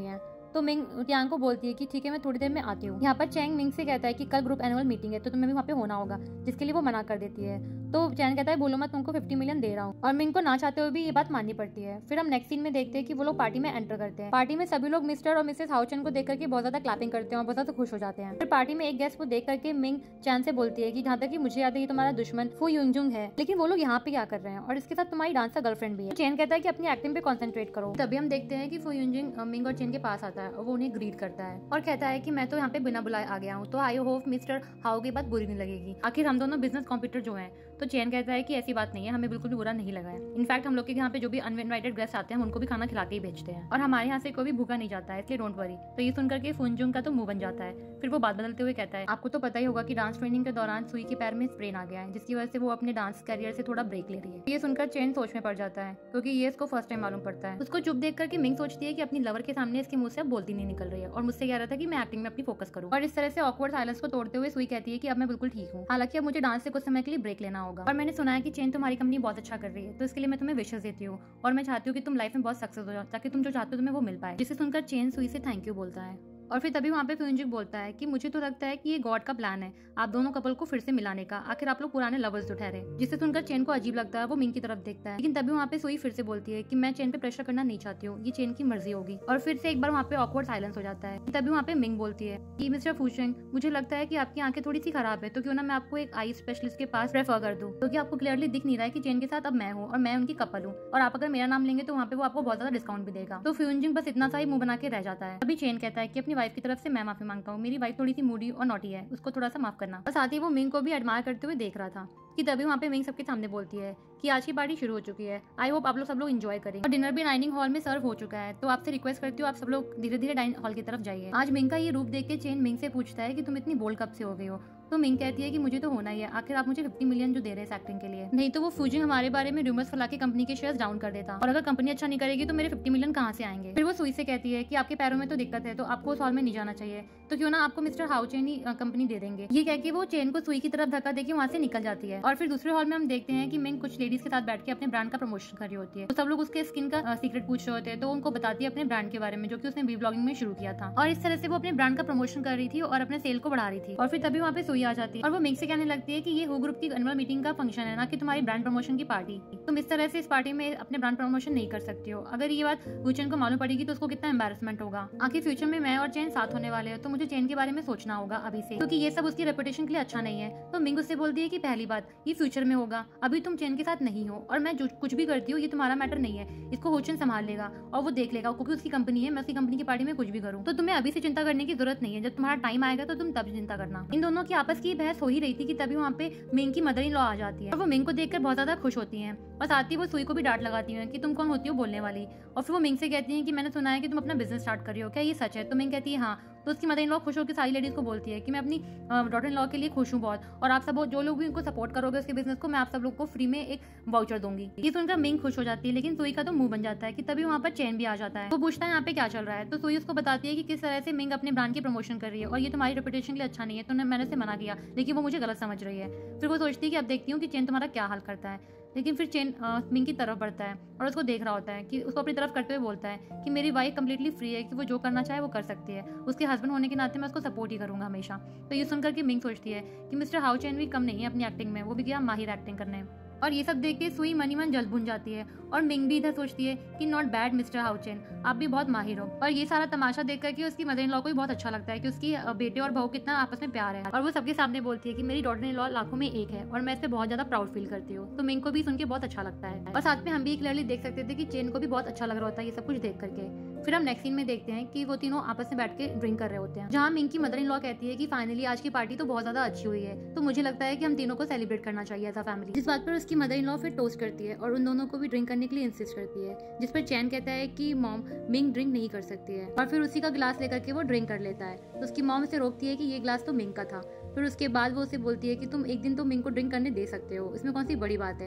तो मिंग टियांग को बोलती है कि ठीक है मैं थोड़ी देर में आती हूँ। यहाँ पर चैंग मिंग से कहता है कि कल ग्रुप एनुअल मीटिंग है तो तुम्हें भी वहाँ पे होना होगा, जिसके लिए वो मना कर देती है। तो चैन कहता है बोलो मैं तुमको 50 मिलियन दे रहा हूँ, और मिंग को ना चाहते हुए भी ये बात माननी पड़ती है। फिर हम नेक्स्ट सीन में देखते हैं कि वो लोग पार्टी में एंटर करते हैं। पार्टी में सभी लोग मिस्टर और मिसेस हाउचन को देख करके बहुत ज्यादा क्लैपिंग करते हैं और बहुत ज्यादा खुश हो जाते हैं। फिर पार्टी में एक गेस्ट को देख करके मिंग चैन से बोलती है कि जहाँ तक कि मुझे याद है ये तुम्हारा दुश्मन फू युंजुंग है, लेकिन वो लोग यहाँ पे क्या कर रहे हैं और इसके साथ तुम्हारी डांस का गर्लफ्रेंड भी है। चैन कहता है कि अपनी एक्टिंग पे कॉन्सेंट्रेट करो। तभी हम देखते हैं कि फू युंजिंग मिंग और चैन के पास आता है और वो उन्हें ग्रीट करता है और कहता है कि मैं तो यहाँ पे बिना बुलाए आ गया हूँ, तो आई होप मिस्टर हाउ की बात बुरी नहीं लगेगी, आखिर हम दोनों बिजनेस कॉम्पिटिटर जो हैं। तो चैन कहता है कि ऐसी बात नहीं है, हमें बिल्कुल भी बुरा नहीं लगा है। इनफैक्ट हम लोग के यहाँ पे जो भी अनइनवाइटेड गेस्ट आते हैं हम उनको भी खाना खिला के ही भेजते हैं और हमारे यहाँ से कोई भी भूखा नहीं जाता है, इसलिए डोंट वरी। तो ये सुनकर के फुनजुंग का तो मुंह बन जाता है। फिर वो बात बदलते हुए कहता है आपको तो पता ही होगा कि डांस ट्रेनिंग के दौरान सुई के पैर में स्प्रेन आ गया है, जिसकी वजह से वो अपने डांस करियर से थोड़ा ब्रेक ले रही है। ये सुनकर चैन सोच में पड़ जाता है क्योंकि ये इसको फर्स्ट टाइम मालूम पड़ता है। उसको चुप देख करके मिंग सोचती है कि अपनी लवर के सामने इसके मुंह से अब बोलती नहीं निकल रही है और मुझसे कह रहा था कि मैं एक्टिंग में अपनी फोकस करूँ। और इस तरह से ऑकवर्ड साइलेंस को तोड़ते हुए सुई कहती है कि अब मैं बिल्कुल ठीक हूँ, हालांकि अब मुझे डांस से कुछ समय के लिए ब्रेक लेना होगा। और मैंने सुना है कि चैन तुम्हारी कंपनी बहुत अच्छा कर रही है, तो इसके लिए मैं तुम्हें विशेष देती हूँ और मैं चाहती हूँ कि तुम लाइफ में बहुत सक्सेस हो जाओ ताकि तुम जो चाहते हो तुम्हें वो मिल पाए। जिसे सुनकर चैन सुई से थैंक यू बोलता है। और फिर तभी वहाँ पे फ्यूंजिक बोलता है कि मुझे तो लगता है कि ये गॉड का प्लान है आप दोनों कपल को फिर से मिलाने का, आखिर आप लोग पुराने लवर्स तो ठहरे। जिसे सुनकर चैन को अजीब लगता है, वो मिंग की तरफ देखता है, लेकिन तभी वहाँ पे सुई फिर से बोलती है कि मैं चैन पे प्रेशर करना नहीं चाहती हूँ, ये चैन की मर्जी होगी। और फिर से एक बार वहाँ पे ऑकवर्ड साइलेंस हो जाता है। तभी वहाँ पे मिंग बोलती है कि मिस्टर फूशेंग मुझे लगता है कि आपकी आंखें थोड़ी सी खराब है, तो क्यों ना मैं आपको एक आई स्पेशलिस्ट के पास रेफर कर दूँ, क्योंकि आपको क्लियरली दिख नहीं रहा है कि चैन के साथ अब मैं हूँ और मैं उनकी कपल हूँ, और आप अगर मेरा नाम लेंगे तो वहाँ पे वो आपको बहुत ज्यादा डिस्काउंट भी देगा। तो फ्यूंजिंग बस इतना सा ही मुंह बना के रह जाता है। अभी चैन कहता है कि अपनी वाइफ की तरफ से मैं माफी मांगता हूँ, मेरी वाइफ थोड़ी सी मूडी और नॉटी है, उसको थोड़ा सा माफ करना। और साथ ही वो मिंग को भी एडमायर करते हुए देख रहा था कि तभी वहाँ पे मिंग सबके सामने बोलती है कि आज की पार्टी शुरू हो चुकी है, आई होप आप लोग सब लोग एंजॉय करें, और डिनर भी डाइनिंग हॉल में सर्व हो चुका है, तो आपसे रिक्वेस्ट करती हूँ आप सब लोग धीरे धीरे डाइनिंग हॉल की तरफ जाइए। आज मिंग का ये रूप देख के चैन मिंग से पूछता है कि तुम इतनी बोल्ड कब से हो गई हो। तो मिंग कहती है कि मुझे तो होना ही है, आखिर आप मुझे 50 मिलियन जो दे रहे हैं एक्टिंग के लिए, नहीं तो वो फ्यूजिंग हमारे बारे में रूमर्स फैला के कंपनी के शेयर्स डाउन कर देता, और अगर कंपनी अच्छा नहीं करेगी तो मेरे 50 मिलियन कहाँ से आएंगे। फिर वो सुई से कहती है कि आपके पैरों में तो दिक्कत है तो आपको उस हॉल में नहीं जाना चाहिए, तो क्यों ना आपको मिस्टर हाउ चैन ही कंपनी दे देंगे। ये कह के वो चैन को सुई की तरफ धक्का देके वहाँ से निकल जाती है। और फिर दूसरे हॉल में हम देखते हैं कि मिंग कुछ लेडीज के साथ बैठ के अपने ब्रांड का प्रमोशन कर रही होती है, तो सब लोग उसके स्किन का सीक्रेट पूछ रहे होते हैं, तो उनको बताती है अपने ब्रांड के बारे में जो कि उसने वीलॉगिंग में शुरू किया था, और इस तरह से वो अपने ब्रांड का प्रमोशन कर रही थी और अपने सेल को बढ़ा रही थी। और फिर तभी वहाँ पे सुई आ जाती है और वो मिंग से कहने लगती है कि ये हु ग्रुप की एनुअल मीटिंग का फंक्शन है, ना कि तुम्हारी ब्रांड प्रमोशन की पार्टी। तुम इस तरह से इस पार्टी में अपने ब्रांड प्रमोशन नहीं कर सकती हो। अगर ये बात वुचन को मालूम पड़ेगी तो उसको कितना एम्बैरेसमेंट होगा। आखिर फ्यूचर में मैं और चैन साथ होने वाले हैं, तो मुझे चैन के बारे में सोचना होगा अभी से, क्योंकि ये सब उसकी रेपुटेशन के लिए अच्छा नहीं है। तो मिंग उससे बोलती है कि पहली बात ये फ्यूचर में होगा, अभी तुम चैन के साथ नहीं हो, और मैं जो कुछ भी करती हूँ ये तुम्हारा मैटर नहीं है, इसको होचन संभाल लेगा और वो देख लेगा, क्योंकि उसकी कंपनी है, मैं उसकी कंपनी की पार्टी में कुछ भी करूँ। तो तुम्हें अभी से चिंता करने की जरूरत नहीं है, जब तुम्हारा टाइम आएगा तो तुम तब चिंता करना। इन दोनों की आपस की बहस हो ही रही थी कि तभी वहाँ पे मिंग की मदर इन लॉ आ जाती है और वो मिंग को देखकर बहुत ज्यादा खुश होती हैं, और साथ ही वो सुई को भी डांट लगाती हैं कि तुम कौन होती हो बोलने वाली। और फिर वो मिंग से कहती हैं कि मैंने सुना है कि तुम अपना बिजनेस स्टार्ट कर रही हो, क्या ये सच है? तो मिंग कहती है हाँ। तो उसकी मदर इन लॉ खुश होकर सारी लेडीज को बोलती है कि मैं अपनी डॉटर इन लॉ के लिए खुश हूँ बहुत, और आप सब जो लोग भी उनको सपोर्ट करोगे उसके बिजनेस को, मैं आप सब लोग को फ्री में एक वाउचर दूंगी। ये सुनकर मिंग खुश हो जाती है, लेकिन सुई का तो मुंह बन जाता है कि तभी वहाँ पर चैन भी आ जाता है। तो पूछता है यहाँ पे क्या चल रहा है, तो सुई उसको बताती है कि किस तरह से मिंग अपने ब्रांड की प्रमोशन कर रही है और ये तुम्हारी रेपुटेशन के लिए अच्छा नहीं है, तो मैंने उसे मना किया, लेकिन वो मुझे गलत समझ रही है। फिर वो सोचती है कि अब देखती हूँ कि चैन तुम्हारा क्या हाल करता है। लेकिन फिर चैन मिंग की तरफ बढ़ता है और उसको देख रहा होता है कि उसको अपनी तरफ करते हुए बोलता है कि मेरी वाइफ कम्प्लीटली फ्री है, कि वो जो करना चाहे वो कर सकती है, उसके हस्बैंड होने के नाते मैं उसको सपोर्ट ही करूंगा हमेशा। तो ये सुनकर के मिंग सोचती है कि मिस्टर हाउ चैन भी कम नहीं है अपनी एक्टिंग में, वो भी गया माहिर एक्टिंग करने। और ये सब देख के सुई मनी मन जल भुन जाती है और मिंग भी इधर सोचती है कि not bad mister Hao Chen, आप भी बहुत माहिर हो। और ये सारा तमाशा देख करके उसकी मदर इन लॉ को भी बहुत अच्छा लगता है कि उसकी बेटे और बहू कितना आपस में प्यार है, और वो सबके सामने बोलती है कि मेरी डॉटर इन लॉ लाखों में एक है और मैं इस पे बहुत ज्यादा प्राउड फील करती हूँ। तो मिंग को भी सुन के बहुत अच्छा लगता है, और साथ में हम भी क्लियरली देख सकते थे कि चैन को भी बहुत अच्छा लग रहा होता है ये सब कुछ देख करके। फिर हम नेक्स्ट सीन में देखते हैं कि वो तीनों आपस में बैठ के ड्रिंक कर रहे होते हैं, जहाँ मिंग की मदर इन लॉ कहती है कि फाइनली आज की पार्टी तो बहुत ज्यादा अच्छी हुई है, तो मुझे लगता है कि हम तीनों को सेलिब्रेट करना चाहिए एज अ फैमिली। जिस बात पर उसकी मदर इन लॉ फिर टोस्ट करती है और उन दोनों को भी ड्रिंक करने के लिए इंसिस्ट करती है, जिस पर चैन कहता है कि मॉम मिंग ड्रिंक नहीं कर सकती है, और फिर उसी का गिलास लेकर के वो ड्रिंक कर लेता है। तो उसकी मॉम उसे रोकती है कि ये गिलास तो मिंग का था। फिर उसके बाद वो उसे बोलती है कि तुम एक दिन तो मिंग को ड्रिंक करने दे सकते हो, इसमें कौन सी बड़ी बात है।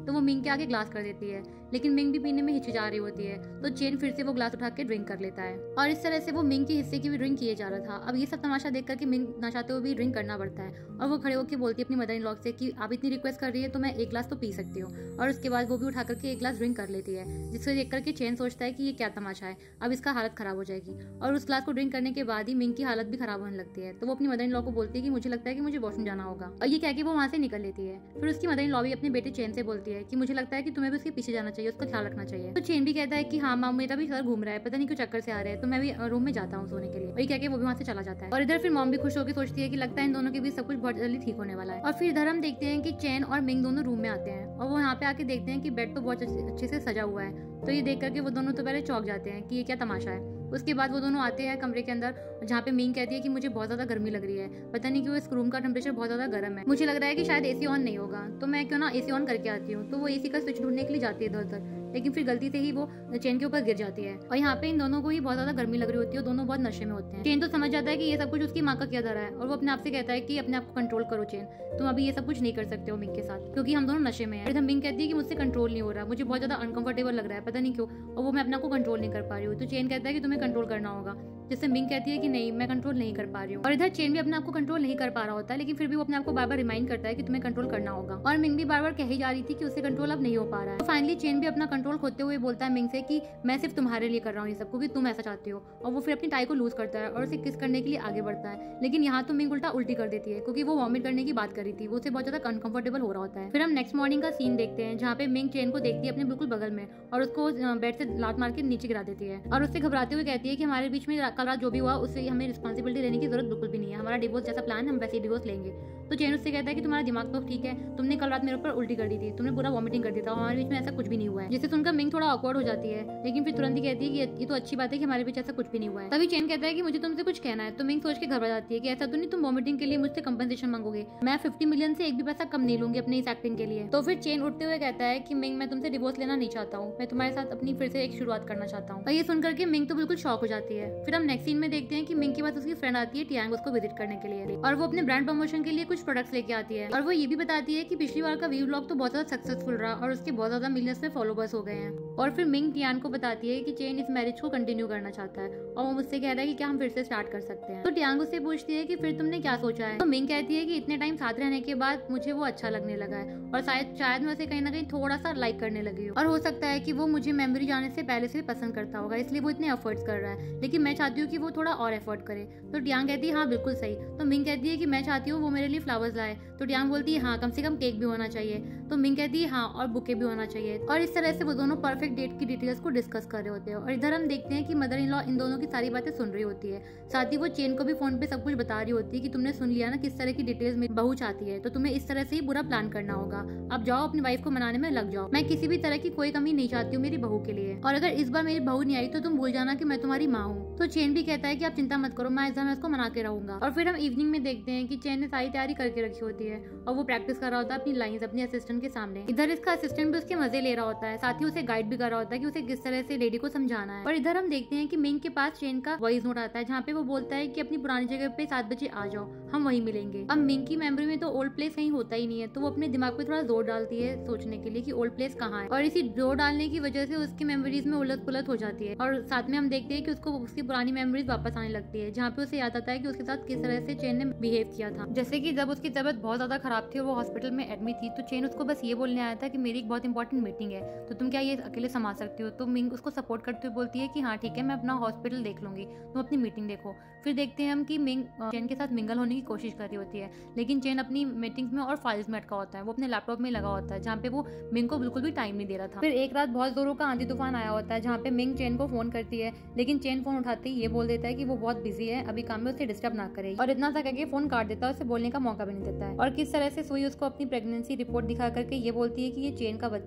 तो वो मिंग के आगे ग्लास कर देती है, लेकिन मिंग भी पीने में हिचकिचा रही होती है, तो चेन फिर से वो ग्लास उठा के ड्रिंक कर लेता है और इस तरह से वो मिंग के हिस्से की भी ड्रिंक किए जा रहा था। अब ये सब तमाशा देख करके मिंग ना चाहते हुए भी ड्रिंक करना पड़ता है और वो खड़े होकर बोलती है अपनी मदर इन लॉ से कि आप इतनी रिक्वेस्ट कर रही है तो मैं एक ग्लास तो पी सकती हूँ, और उसके बाद वो भी उठा करके एक ग्लास ड्रिंक कर लेती है, जिसको देख करके चेन सोचता है कि ये क्या तमाशा है, अब इसका हालत खराब हो जाएगी। और उस ग्लास को ड्रिंक करने के बाद ही मिंग की हालत भी खराब होने लगती है, तो वो अपनी मदर इन लॉ को बोलती है कि मुझे लगता है कि मुझे वॉशरूम जाना होगा, और ये कह के वो वहाँ से निकल लेती है। फिर उसकी मदर इन लॉ भी अपने बेटे चेन से बोलती है कि मुझे लगता है कि तुम्हें भी उसके पीछे जाना चाहिए, उसका ख्याल रखना चाहिए। तो चेन भी कहता है कि हाँ माँ, मेरा भी सर घूम रहा है, पता नहीं क्यों चक्कर से आ रहे हैं, तो मैं भी रूम में जाता हूँ सोने के लिए, वही कह के वो भी वहाँ से चला जाता है। और इधर फिर मॉम भी खुश होकर सोचती है कि लगता है इन दोनों के बीच सब कुछ बहुत जल्दी ठीक होने वाला है। और फिर इधर हम देखते हैं कि चेन और मिंग दोनों रूम में आते हैं और वो यहाँ पे आके देखते हैं कि बेड तो बहुत अच्छे से सजा हुआ है, तो ये देख करके वो दोनों तो पहले चौंक जाते हैं कि ये क्या तमाशा है। उसके बाद वो दोनों आते हैं कमरे के अंदर, जहाँ पे मिंग कहती है कि मुझे बहुत ज्यादा गर्मी लग रही है, पता नहीं क्यों इस रूम का टेम्परेचर बहुत ज्यादा गर्म है, मुझे लग रहा है कि शायद एसी ऑन नहीं होगा, तो मैं क्यों ना एसी ऑन करके आती हूँ। तो वो एसी का स्विच ढूंढने के लिए जाती है इधर उधर, लेकिन फिर गलती से ही वो चेन के ऊपर गिर जाती है और यहाँ पे इन दोनों को ही बहुत ज्यादा गर्मी लग रही होती है, दोनों बहुत नशे में होते हैं। चेन तो समझ जाता है कि ये सब कुछ उसकी माँ का किया जा रहा है और वो अपने आप से कहता है कि अपने आप को कंट्रोल करो चेन, तुम अभी ये सब कुछ नहीं कर सकते हो मिंग के साथ, क्योंकि हम दोनों नशे में हैं। फिर मिंग कहती है कि मुझसे कंट्रोल नहीं हो रहा, मुझे बहुत ज्यादा अनकंफर्टेबल लग रहा है, पता नहीं क्यों, और वो मैं अपने आप को कंट्रोल नहीं कर पा रही हूँ। तो चेन कहता है कि तुम्हें कंट्रोल करना होगा, जिससे मिंग कहती है कि नहीं मैं कंट्रोल नहीं कर पा रही हूँ। और इधर चेन भी अपने आप को कंट्रोल नहीं कर पा रहा होता है, लेकिन फिर भी वो अपने आप को बार बार रिमाइंड करता है कि तुम्हें कंट्रोल करना होगा, और मिंग भी बार बार कही जा रही थी कि उससे कंट्रोल अब नहीं हो पा रहा है। तो फाइनली चेन भी अपना कंट्रोल खोते हुए बोलता है मिंग से कि मैं सिर्फ तुम्हारे लिए कर रहा हूँ ये सब, क्योंकि तुम ऐसा चाहती हो, और वो फिर अपनी टाई को लूज करता है और उसे किस करने के लिए आगे बढ़ता है। लेकिन यहाँ तो मिंग उल्टी कर देती है, क्योंकि वो वॉमिट करने की बात कर रही थी, वो उसे बहुत ज्यादा अनकंफर्टेबल हो रहा होता है। फिर हम नेक्स्ट मॉर्निंग का सीन देखते हैं, जहाँ पे मिंग चेन को देखती है अपने बिल्कुल बगल में और उसको बेड से लात मार के नीचे गिरा देती है और उससे घबराते हुए कहती है कि हमारे बीच में कल रात जो भी हुआ उससे हमें रिस्पॉन्सिबिलिटी लेने की जरूरत बिल्कुल भी नहीं है, हमारा डिवोर्स जैसा प्लान हम वैसे ही डिवोर्स लेंगे। तो चेन उससे कहता है कि तुम्हारा दिमाग तो ठीक है, तुमने कल रात मेरे ऊपर उल्टी कर दी थी, तुमने पूरा वॉमिटिंग कर दिया था, हमारे बीच में ऐसा कुछ भी नहीं हुआ है। जिससे सुनकर मिंग थोड़ा ऑकवर्ड हो जाती है, लेकिन फिर तुरंत ही कहती है कि ये तो अच्छी बात है कि हमारे बीच ऐसा कुछ भी नहीं हुआ है। तभी चेन कहता है कि मुझे तुमसे कुछ कहना है, तो मिंग सोच के घबरा जाती है कि ऐसा तो नहीं तुम वॉमिटिंग के लिए मुझसे कंपनसेशन मांगोगे, मैं 50 मिलियन से एक भी पैसा कम नहीं लूंगी अपनी इस एक्टिंग के लिए। तो फिर चेन उठते हुए कहता है कि मिंग मैं तुमसे डिवोर्स लेना नहीं चाहता हूँ, मैं तुम्हारे साथ अपनी फिर से एक शुरुआत करना चाहता हूँ। और ये सुनकर के मिंग तो बिल्कुल शॉक हो जाती है। फिर हम नेक्स्ट सीन में देखते हैं कि मिंग के पास उसकी फ्रेंड आती है टियांग उसको विजिट करने के लिए, और वो अपने ब्रांड प्रमोशन के लिए कुछ प्रोडक्ट्स लेके आती है, और वो ये भी बताती है कि पिछली बार का वीडियो ब्लॉग तो बहुत ज्यादा सक्सेसफुल रहा और उसके बहुत ज्यादा मिलियंस में फॉलोवर्स हो गए हैं। और फिर मिंग टियान को बताती है कि चेन इस मैरिज को कंटिन्यू करना चाहता है और वो मुझसे कह रहा है कि क्या हम फिर से स्टार्ट कर सकते हैं। तो टियांग उससे पूछती है कि फिर तुमने क्या सोचा है। तो मिंग कहती है कि इतने टाइम साथ रहने के बाद मुझे वो अच्छा लगने लगा है और शायद मैं उसे कहीं ना कहीं थोड़ा सा लाइक करने लगी हूँ, और हो सकता है कि वो मुझे मेमोरी जाने से पहले से पसंद करता होगा, इसलिए वो इतने एफर्ट्स कर रहा है, लेकिन मैं चाहती हूँ कि वो थोड़ा और एफर्ट करे। तो टियांग कहती है हाँ बिल्कुल सही। तो मिंग कहती है कि मैं चाहती हूँ वो मेरे लिए फ्लावर्स लाए। तो टियांग बोलती है हाँ कम से कम केक भी होना चाहिए। तो मिंग कहती है हाँ और बुके भी होना चाहिए। और इस तरह से वो दोनों परफेक्ट डेट की डिटेल्स को डिस्कस कर रहे होते हैं। और इधर हम देखते हैं कि मदर इन लॉ इन दोनों की सारी बातें सुन रही होती है, साथ ही वो चेन को भी फोन पे सब कुछ बता रही होती है कि तुमने सुन लिया ना किस तरह की डिटेल्स मेरी बहू चाहती है, तो तुम्हें इस तरह से ही बुरा प्लान करना होगा, अब जाओ अपनी वाइफ को मनाने में लग जाओ, मैं किसी भी तरह की कोई कमी नहीं चाहती हूँ मेरी बहू के लिए, और अगर इस बार मेरी बहू नहीं आई तो तुम भूल जाना कि मैं तुम्हारी माँ हूँ। तो चेन भी कहता है कि आप चिंता मत करो, मैं इस बार उसको मना के रहूंगा। और फिर हम इवनिंग में देखते हैं कि चेन ने सारी तैयारी करके रखी होती है और वो प्रैक्टिस कर रहा होता है अपनी लाइंस अपने असिस्टेंट के सामने। इधर इसका असिस्टेंट भी उसके मजे ले रहा होता है, साथ ही उसे गाइड भी कर रहा होता है कि उसे किस तरह से लेडी को समझाना है। और इधर हम देखते हैं कि मिंग के पास चेन का वॉइस नोट आता है, जहाँ पे वो बोलता है कि अपनी पुरानी जगह पे 7 बजे आ जाओ, हम वहीं मिलेंगे। अब मिंग की मेमोरी में तो ओल्ड प्लेस कहीं होता ही नहीं है, तो वो अपने दिमाग पे थोड़ा जोर डालती है सोचने के लिए कि ओल्ड प्लेस कहाँ है, और इसी जोर डालने की वजह से उसकी मेमोरीज में उलट पुलट हो जाती है। और साथ में हम देखते हैं कि उसको उसकी पुरानी मेमोरीज वापस आने लगती है, जहाँ पे उसे याद आता है कि उसके साथ किस तरह से चेन ने बिहेव किया था। जैसे कि जब उसकी तबीयत बहुत ज्यादा खराब थी और वो हॉस्पिटल में एडमिट थी, तो चेन उसको बस ये बोलने आया था कि मेरी एक बहुत इंपॉर्टेंट मीटिंग है, तो तुम क्या ये अकेले संभाल सकती हो। तो मिंग उसको सपोर्ट करते हुए बोलती है कि हाँ ठीक है मैं अपना हॉस्पिटल देख लूंगी, तुम अपनी मीटिंग देखो। फिर देखते हैं हम कि मिंग चेन के साथ मिंगल होने की कोशिश कर रही होती है, लेकिन चेन अपनी मीटिंग्स में और फाइल्स में अटका होता है, वो अपने लैपटॉप में लगा होता है, जहाँ पे वो मिंग को बिल्कुल भी टाइम नहीं दे रहा था। फिर एक रात बहुत जोरों का आंधी तूफान आया होता है, जहाँ पे मिंग चेन को फोन करती है, लेकिन चेन फोन उठाते ही ये बोल देता है कि वो बहुत बिजी है, अभी काम में उसे डिस्टर्ब ना करे, और इतना सा कहके फोन काट देता है, उसे बोलने का मौका भी नहीं देता है। और किस तरह से सुई उसको अपनी प्रेगनेंसी रिपोर्ट दिखा करके ये बोलती है कि ये चेन का बच्चा है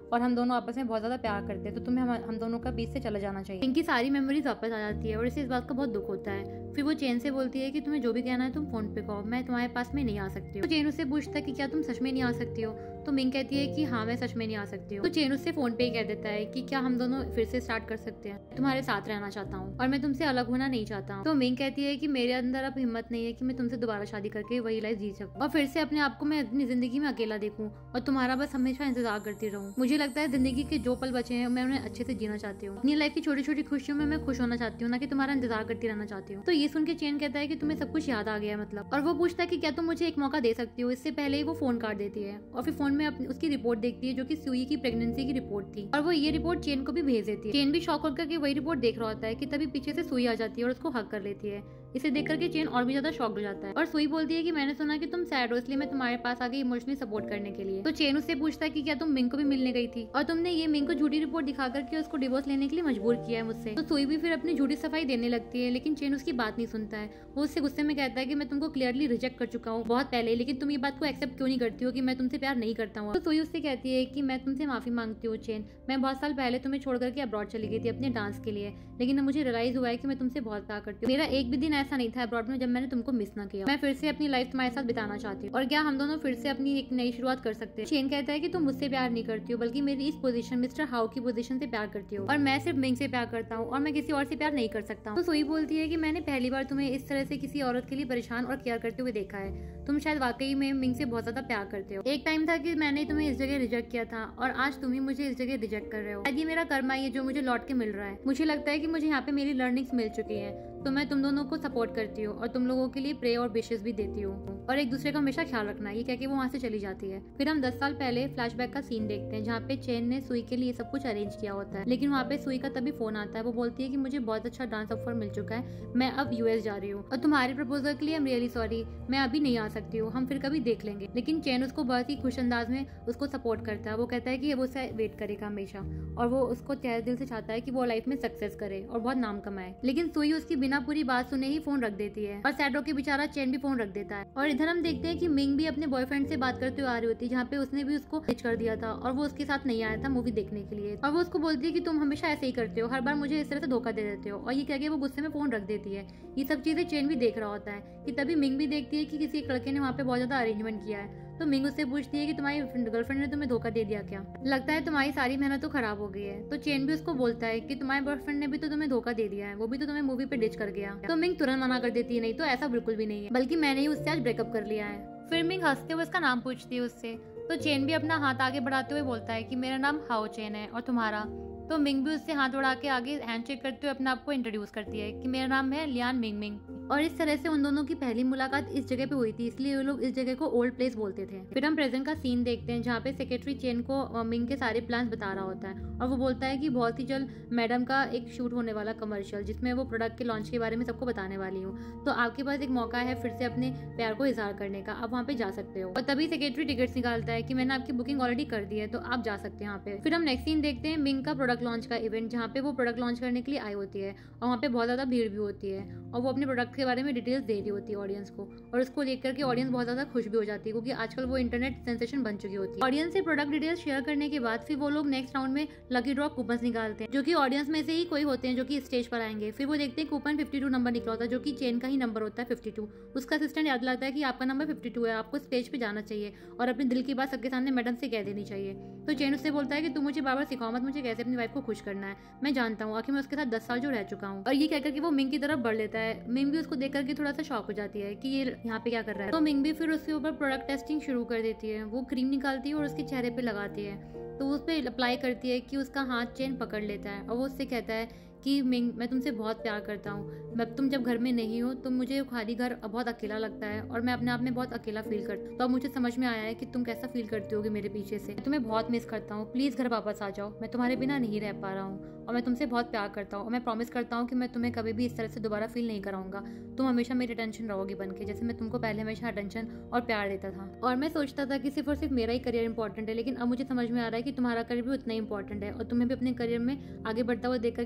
और हम दोनों आपस में बहुत ज़्यादा प्यार करते हैं, तो तुम्हें हम दोनों का बीच से चला जाना चाहिए। इनकी सारी मेमोरीज वापस आ जाती है और इसे इस बात का बहुत दुख होता है। फिर वो चेन से बोलती है कि तुम्हें जो भी कहना है तुम फोन पे कहो, मैं तुम्हारे पास में नहीं आ सकती हूँ। तो चेन उससे पूछता है कि क्या तुम सच में नहीं आ सकती हो? तो मिंग कहती है कि हाँ मैं सच में नहीं आ सकती हूँ। तो चेन उससे फोन पे ही कह देता है कि क्या हम दोनों फिर से स्टार्ट कर सकते हैं, तुम्हारे साथ रहना चाहता हूँ और मैं तुमसे अलग होना नहीं चाहता हूँ। तो मिंग कहती है कि मेरे अंदर अब हिम्मत नहीं है कि मैं तुमसे दोबारा शादी करके वही लाइफ जी सकूँ और फिर से अपने आप को मैं अपनी जिंदगी में अकेला देखूँ और तुम्हारा बस हमेशा इंतजार करती रहूँ। मुझे लगता है जिंदगी के जो पल बचे हैं मैं उन्हें अच्छे से जीना चाहती हूँ। अपनी लाइफ की छोटी छोटी खुशियों में मैं खुश होना चाहती हूँ, ना कि तुम्हारा इंतजार करती रहना चाहती हूँ। तो ये सुन के चेन कहता है कि तुम्हें सब कुछ याद आ गया मतलब, और वो पूछता है कि क्या तुम मुझे एक मौका दे सकती हो। इससे पहले ही वो फोन काट देती है और फिर फोन में उसकी रिपोर्ट देखती है जो कि सुई की प्रेगनेंसी की रिपोर्ट थी और वो ये रिपोर्ट चेन को भी भेज देती है। चेन भी शॉक होकर के वही रिपोर्ट देख रहा होता है कि तभी पीछे से सुई आ जाती है और उसको हक कर लेती है। इसे देख करके चेन और भी ज्यादा शॉक्ड हो जाता है और सुई बोलती है कि मैंने सुना कि तुम सैड हो, इसलिए मैं तुम्हारे पास आ गई इमोशनली सपोर्ट करने के लिए। तो चेन उससे पूछता है कि क्या तुम मिंग को भी मिलने गई थी और तुमने ये मिंग को झूठी रिपोर्ट दिखा करके उसको डिवोर्स लेने के लिए मजबूर किया है मुझसे। तो सुई भी फिर अपनी झूठी सफाई देने लगती है, लेकिन चेन उसकी बात नहीं सुनता है। वो उससे गुस्से में कहता है कि मैं तुमको क्लियरली रिजेक्ट कर चुका हूँ बहुत पहले, लेकिन तुम ये बात को एक्सेप्ट क्यों नहीं करती हो कि मैं तुमसे प्यार नहीं करता हूँ। तो सुई उससे कहती है कि मैं तुमसे माफी मांगती हूँ चेन, मैं बहुत साल पहले तुम्हें छोड़ करके अब्रॉड चली गई थी अपने डांस के लिए, लेकिन मुझे रियलाइज हुआ है कि मैं तुमसे बहुत प्यार करती हूँ। मेरा एक भी दिन ऐसा नहीं था अब्रॉड में जब मैंने तुमको मिस ना किया। मैं फिर से अपनी लाइफ तुम्हारे साथ बिताना चाहती हूँ और क्या हम दोनों फिर से अपनी एक नई शुरुआत कर सकते हैं। चेन कहता है कि तुम मुझसे प्यार नहीं करती हो बल्कि मेरी इस पोजीशन मिस्टर हाउ की पोजीशन से प्यार करती हो और मैं सिर्फ मिंग से प्यार करता हूँ और मैं किसी और से प्यार नहीं कर सकता। तो सुई बोलती है कि मैंने पहली बार तुम्हें इस तरह से किसी औरत के लिए परेशान और केयर करते हुए देखा है। तुम शायद वाकई में मिंग से बहुत ज्यादा प्यार करते हो। एक टाइम था कि मैंने तुम्हें इस जगह रिजेक्ट किया था और आज तुम ही मुझे इस जगह रिजेक्ट कर रहे हो। शायद ये मेरा कर्मा ही है जो मुझे लौट के मिल रहा है। मुझे लगता है कि मुझे यहाँ पे मेरी लर्निंग्स मिल चुकी है, तो मैं तुम दोनों को सपोर्ट करती हूँ और तुम लोगों के लिए प्रे और विशेस भी देती हूँ और एक दूसरे का हमेशा ख्याल रखना। ये कह के वो वहाँ से चली जाती है। फिर हम 10 साल पहले फ्लैशबैक का सीन देखते हैं जहाँ पे चेन ने सुई के लिए सब कुछ अरेंज किया होता है, लेकिन वहाँ पे सुई का तभी फोन आता है। वो बोलती है कि मुझे बहुत अच्छा डांस ऑफर मिल चुका है, मैं अब यूएस जा रही हूँ और तुम्हारे प्रपोजल के लिए आई एम रियली सॉरी, मैं अभी नहीं आ सकती हूँ, हम फिर कभी देख लेंगे। लेकिन चेन उसको बहुत ही खुश अंदाज में उसको सपोर्ट करता है। वो कहता है कि वो उसे वेट करेगा हमेशा और वो उसको तहे दिल से चाहता है कि वो लाइफ में सक्सेस करे और बहुत नाम कमाए। लेकिन सुई उसकी बिना पूरी बात सुने ही फोन रख देती है और सैड होके बेचारा चेन भी फोन रख देता है। और इधर हम देखते हैं कि मिंग भी अपने बॉयफ्रेंड से बात करते हुए आ रही होती है जहाँ पे उसने भी उसको पिच कर दिया था और वो उसके साथ नहीं आया था मूवी देखने के लिए। और वो उसको बोलती है कि तुम हमेशा ऐसे ही करते हो, हर बार मुझे इस तरह से धोखा दे देते हो। और ये कह के वो गुस्से में फोन रख देती है। ये सब चीजें चेन भी देख रहा होता है कि तभी मिंग भी देखती है कि किसी एक लड़के ने वहाँ पे बहुत ज्यादा अरेंजमेंट किया है। तो मिंग उससे पूछती है कि तुम्हारी गर्लफ्रेंड ने तुम्हें धोखा दे दिया क्या? लगता है तुम्हारी सारी मेहनत तो खराब हो गई है। तो चेन भी उसको बोलता है कि तुम्हारे बॉयफ्रेंड ने भी तो तुम्हें धोखा दे दिया है, वो भी तो तुम्हें मूवी पे डिच कर गया। तो मिंग तुरंत मना कर देती है, नहीं तो ऐसा बिल्कुल भी नहीं है, बल्कि मैंने ही उससे आज ब्रेकअप कर लिया है। फिर मिंग हंसते हुए उसका नाम पूछती है उससे। तो चेन भी अपना हाथ आगे बढ़ाते हुए बोलता है कि मेरा नाम हाओ चेन है और तुम्हारा? तो मिंग भी उससे हाथ बढ़ा के आगे हैंडशेक करते हुए अपने आप को इंट्रोड्यूस करती है कि मेरा नाम है लियान मिंग मिंग। और इस तरह से उन दोनों की पहली मुलाकात इस जगह पे हुई थी, इसलिए वो लोग इस जगह को ओल्ड प्लेस बोलते थे। फिर हम प्रेजेंट का सीन देखते हैं जहाँ पे सेक्रेटरी चेन को मिंग के सारे प्लान्स बता रहा होता है और वो बोलता है कि बहुत ही जल्द मैडम का एक शूट होने वाला कमर्शियल जिसमें वो प्रोडक्ट के लॉन्च के बारे में सबको बताने वाली हूँ, तो आपके पास एक मौका है फिर से अपने प्यार को इजहार करने का, आप वहाँ पे जा सकते हो। और तभी सेक्रेटरी टिकट्स निकालता है कि मैंने आपकी बुकिंग ऑलरेडी कर दी है तो आप जा सकते हैं यहाँ पे। फिर हम नेक्स्ट सीन देखते हैं मिंग का प्रोडक्ट लॉन्च का इवेंट जहाँ पे वो प्रोडक्ट लॉन्च करने के लिए आई होती है और वहाँ पे बहुत ज्यादा भीड़ भी होती है और वो अपने प्रोडक्ट के बारे में डिटेल्स दे रही होती है ऑडियंस को और उसको देख करके ऑडियंस बहुत ज्यादा खुश भी हो जाती है क्योंकि आजकल वो इंटरनेट सेंसेशन बन चुकी होती है। ऑडियंस से प्रोडक्ट डिटेल्स शेयर करने के बाद फिर वो लोग नेक्स्ट राउंड में लकी ड्रॉ कूपन निकालते हैं जो कि ऑडियंस में से ही कोई होते हैं जो कि स्टेज पर आएंगे। फिर वो देखते हैं कूपन 52 नंबर निकला होता है जो कि चेन का ही नंबर होता है 52। उसका असिस्टेंट याद लाता है कि आपका नंबर 52 है, आपको स्टेज पे जाना चाहिए और अपने दिल की बात सबके सामने मैडम से कह देनी चाहिए। तो चेन उससे बोलता है कि तुम मुझे बार बार सिखाओ मत मुझे कैसे अपनी वाइफ को खुश करना है, मैं जानता हूँ, आखिर मैं उसके साथ 10 साल जो रह चुका हूँ। और ये कहकर के वो मिंग की तरफ बढ़ लेता है। मिंग भी उसको देख करके थोड़ा सा शॉक हो जाती है कि ये यहाँ पे क्या कर रहा है। तो मिंग भी फिर उसके ऊपर प्रोडक्ट टेस्टिंग शुरू कर देती है। वो क्रीम निकालती है और उसके चेहरे पे लगाती है तो उस पर अप्लाई करती है कि उसका हाथ चेन पकड़ लेता है और वो उससे कहता है कि मिंग मैं तुमसे बहुत प्यार करता हूँ, मैं तुम जब घर में नहीं हो तो मुझे खाली घर बहुत अकेला लगता है और मैं अपने आप में बहुत अकेला फील करता हूँ। तो अब मुझे समझ में आया है कि तुम कैसा फील करती होगी मेरे पीछे से, तुम्हें बहुत मिस करता हूँ, प्लीज घर वापस आ जाओ, मैं तुम्हारे बिना नहीं रह पा रहा हूँ और मैं तुमसे बहुत प्यार करता हूँ और मैं प्रॉमिस करता हूँ कि मैं तुम्हें कभी भी इस तरह से दोबारा फील नहीं कराऊंगा, तुम हमेशा मेरी टेंशन रहोगी बन के जैसे मैं तुमको पहले हमेशा टेंशन और प्यार देता था। और मैं सोचता था कि सिर्फ और सिर्फ मेरा ही करियर इंपॉर्टेंट है, लेकिन अब मुझे समझ में आ रहा है कि तुम्हारा करियर भी उतना ही इंपॉर्टेंट है और तुम्हें भी अपने करियर में आगे बढ़ता हुआ देख करके मुझे बहुत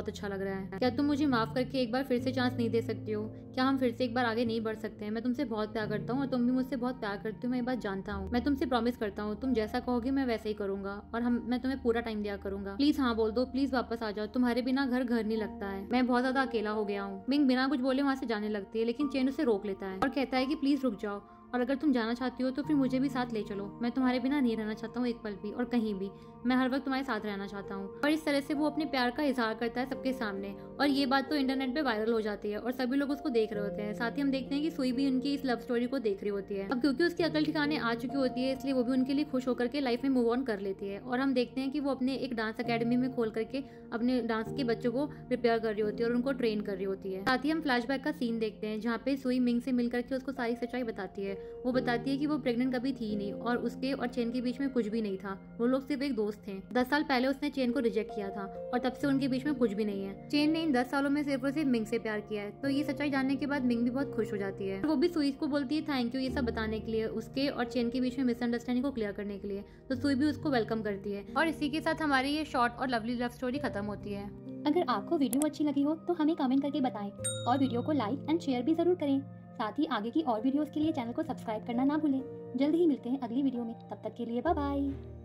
बहुत अच्छा लग रहा है। क्या तुम मुझे माफ करके एक बार फिर से चांस नहीं दे सकती हो? क्या हम फिर से एक बार आगे नहीं बढ़ सकते हैं? मैं तुमसे बहुत प्यार करता हूँ और तुम भी मुझसे बहुत प्यार करती हो, मैं ये बात जानता हूँ। मैं तुमसे प्रॉमिस करता हूँ, तुम जैसा कहोगे मैं वैसे ही करूंगा और मैं तुम्हें पूरा टाइम दिया करूंगा। प्लीज हाँ बोल दो, प्लीज वापस आ जाओ। तुम्हारे बिना घर घर नहीं लगता है। मैं बहुत ज्यादा अकेला हो गया हूँ। मिंग बिना कुछ बोले वहाँ से जाने लगती है, लेकिन चेन उसे रोक लेता है और कहता है कि प्लीज रुक जाओ, और अगर तुम जाना चाहती हो तो फिर मुझे भी साथ ले चलो। मैं तुम्हारे बिना नहीं रहना चाहता हूँ एक पल भी और कहीं भी। मैं हर वक्त तुम्हारे साथ रहना चाहता हूँ। और इस तरह से वो अपने प्यार का इजहार करता है सबके सामने, और ये बात तो इंटरनेट पे वायरल हो जाती है और सभी लोग उसको देख रहे होते हैं। साथ ही हम देखते हैं कि सुई भी उनकी इस लव स्टोरी को देख रही होती है। अब क्योंकि उसकी अकल ठिकाने आ चुकी होती है, इसलिए वो भी उनके लिए खुश होकर के लाइफ में मूव ऑन कर लेती है। और हम देखते हैं कि वो अपने एक डांस अकेडमी में खोल करके अपने डांस के बच्चों को प्रिपेयर कर रही होती है और उनको ट्रेन कर रही होती है। साथ ही हम फ्लैशबैक का सीन देखते हैं जहाँ पे सुई मिंग से मिलकर के उसको सारी सच्चाई बताती है। वो बताती है कि वो प्रेग्नेंट कभी थी नहीं और उसके और चेन के बीच में कुछ भी नहीं था। वो लोग सिर्फ एक दोस्त थे। 10 साल पहले उसने चेन को रिजेक्ट किया था और तब से उनके बीच में कुछ भी नहीं है। चेन ने इन 10 सालों में सिर्फ और सिर्फ मिंग से प्यार किया है। तो ये सच्चाई जानने के बाद मिंग भी बहुत खुश हो जाती है। वो भी सुई को बोलती है थैंक यू ये सब बताने के लिए, उसके और चेन के बीच में मिसअंडरस्टैंडिंग को क्लियर करने के लिए। तो सुई भी उसको वेलकम करती है और इसी के साथ हमारी ये शॉर्ट और लवली लव स्टोरी खत्म होती है। अगर आपको वीडियो अच्छी लगी हो तो हमें कमेंट करके बताएं और वीडियो को लाइक एंड शेयर भी जरूर करें। साथ ही आगे की और वीडियोस के लिए चैनल को सब्सक्राइब करना ना भूलें। जल्द ही मिलते हैं अगली वीडियो में, तब तक के लिए बाय बाय।